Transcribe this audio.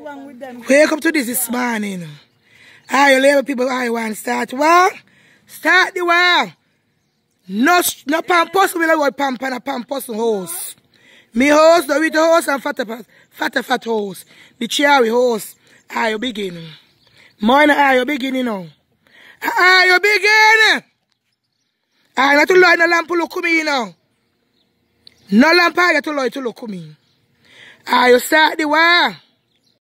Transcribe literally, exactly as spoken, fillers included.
Wake up to this this morning. Are you labor people? I want to start war? Start the war. No, no pampus will I go pamp and a pampus horse. Me horse, the with the horse and fat fat fat horse. The cherry horse. Are you beginning? Mine are you beginning now? Are you beginning? I not to lie no lamp look at me now. No lamp I to lie to look at me. Are you start the war?